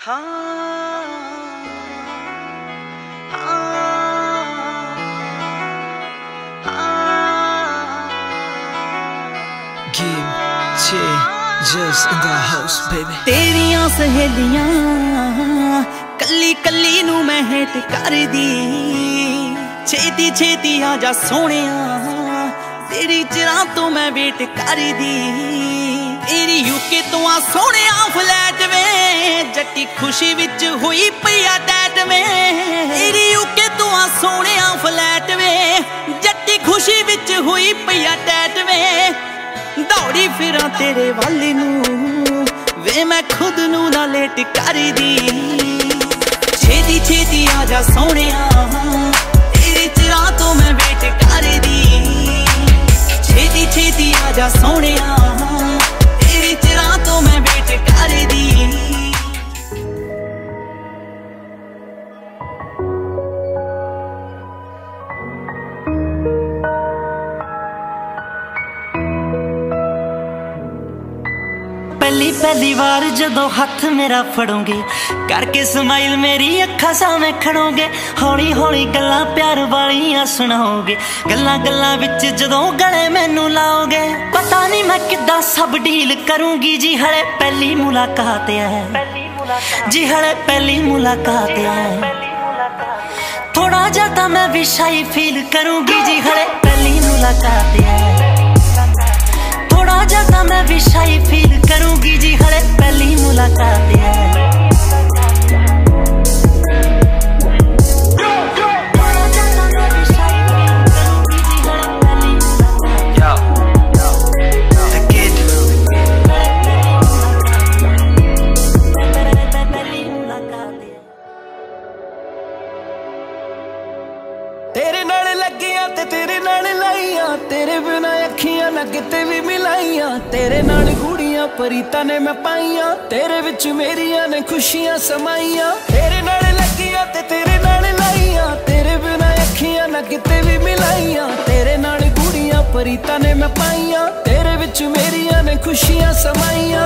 Just in the house, baby. तेरियां सहेलियां कली कली नू मैं हेट कर दी, छेती छेती आजा सोनिया तेरी चिरां तो मैं वेट कर दी। तेरी यूके तो आ सोनिया फ्लैट में जट्टी खुशी विच हुई पिया डैट में। तेरी यूके तो आ सोनिया फ्लैट में जट्टी खुशी विच हुई पिया डैट में। दौड़ी फिरा तेरे वाली नू वे मैं खुद नू ना लेट कर दी। छेती छेती आजा सोनिया तेरी चिरां तो मैं वेट कर दी। छेती छेती आजा सोनिया तेरी चिरां तो मैं वेट कर दी। पहली बार जदों हथ मेरा फड़ोगे करके स्माइल मेरी अखा सामने खड़ोगे। हौली हौली गल्लां प्यार वालियां सुनाओगे, गल्लां गल्लां विच जदों गले मैनू लाओगे। पता नहीं मैं किद्दां सब डील करूंगी जी, हले पहली मुलाकात है जी, हले पहली मुलाकात है। थोड़ा ज्यादा मैं भी शाई फील करूंगी जी, हले पहली मुलाकात है। थोड़ा ज्यादा मैं भी शाई फील करूंगी जी, हले पहली मुलाकात है। तेरे नाल लगियां ते तेरे नाल लाइयां, तेरे बिना अखियां ना किते भी मिलाइयां। तेरे नाल गुड़ियां परीतां ने मैं पाइयां, तेरे विच मेरियां ने खुशियां समाइयां। तेरे नाल लगियां ते तेरे नाल लाइयां, तेरे बिना अखियां ना किते भी मिलाइयां। तेरे नाल गुड़ियां परीतां ने मैं पाइयां, तेरे विच मेरियां ने खुशियां समाइयां।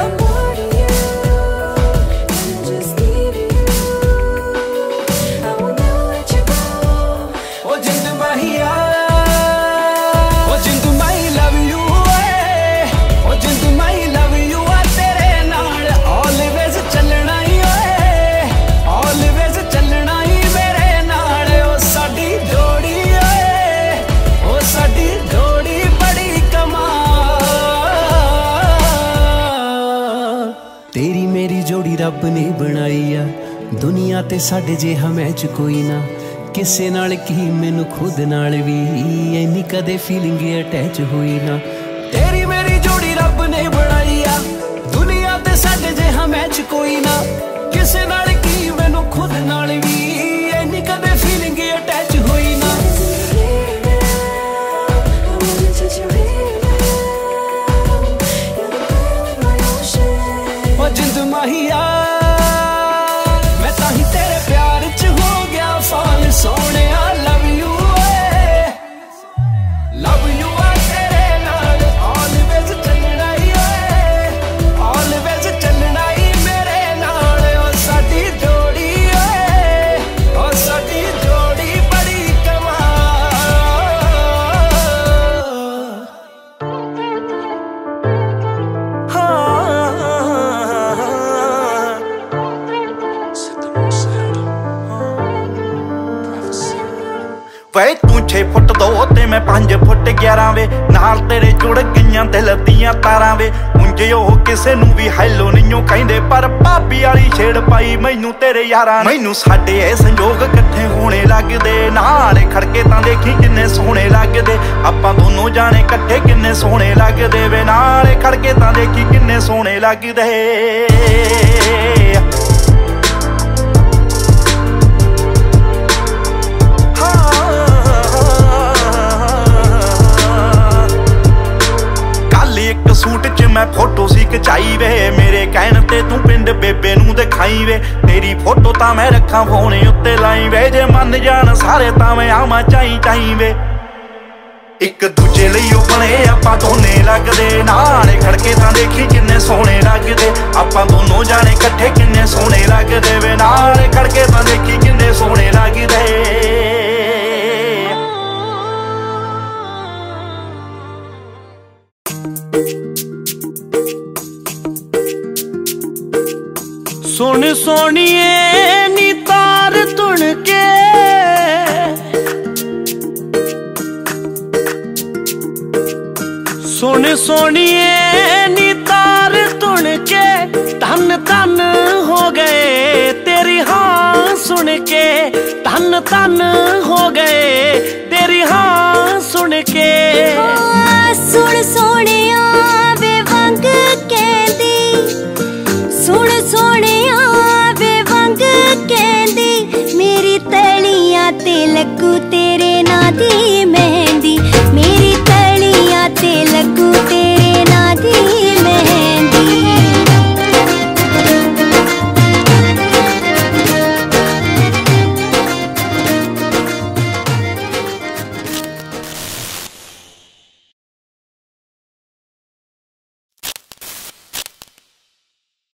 तेरी मेरी जोड़ी रब ने बनाई आ, दुनिया ते साडे जिहा मैच कोई ना। किसे नाल की मैनू खुद नाल भी इन्नी कदे फीलिंग अटैच हुई ना। तेरी मेरी जोड़ी रब ने बनाई आ, दुनिया ते साडे जिहा मैच कोई ना। किसे नाल की मैनू खुद नाल भी इन्नी कदे फीलिंग अटैच हुई ना। जिंद माहिया मैं ताही तेरे प्यार च हो गया फाल सोनिया। लव यू आ तेरे नाल ऑलवेज चलना ही, ऑलवेज चलना ही मेरे नाल। ओ साडी जोड़ी ओ साडी जोड़ी बड़ी वे तू 6 फुट 2 ते मैं 5 फुट 11 वे, नाल तेरे जुड़ गईयां दिल दियां तारां वे। उंजे ओह किसे नू भी हैलो नहीं कहिंदे, पर भाभी वाली छेड़ पाई मैनू तेरे यारां। मैनू साडे ए संजोग इकट्ठे होने लगदे, नाल खड़के तां देखी किन्ने सोहणे लगदे। आपां दोनों जाने इकट्ठे किन्ने सोहणे लगदे वे, नाल खड़के तां देखी किन्ने सोहणे लगदे। सूट च मैं फोटो सी खचाई वे, मेरे कहण ते तू पिंड बेबे नू दिखाई वे। तेरी फोटो तां मैं रखा फोन उत्ते लाई वे, जे मन जान सारे तां मैं आवां चाई चाई वे। ਇੱਕ ਦੂਜੇ ਲਈ ਉਹ ਬਣੇ ਆਪਾਂ ਦੋਨੇ ਲੱਗਦੇ, ਨਾਲੇ ਖੜਕੇ ਤਾਂ ਦੇਖੀ ਕਿੰਨੇ ਸੋਹਣੇ ਲੱਗਦੇ, ਆਪਾਂ ਦੋਨੋਂ ਜਾਣੇ ਇਕੱਠੇ ਕਿੰਨੇ ਸੋਹਣੇ ਲੱਗਦੇ ਵੇ, ਨਾਲੇ ਖੜਕੇ ਤਾਂ ਦੇਖੀ ਕਿੰਨੇ ਸੋਹਣੇ ਲੱਗਦੇ। सोनी सोनिए नी तार तुन के सोनी सोनिए नी तार तुन के धन धन हो गए तेरी हाँ सुन के, धन धन हो गए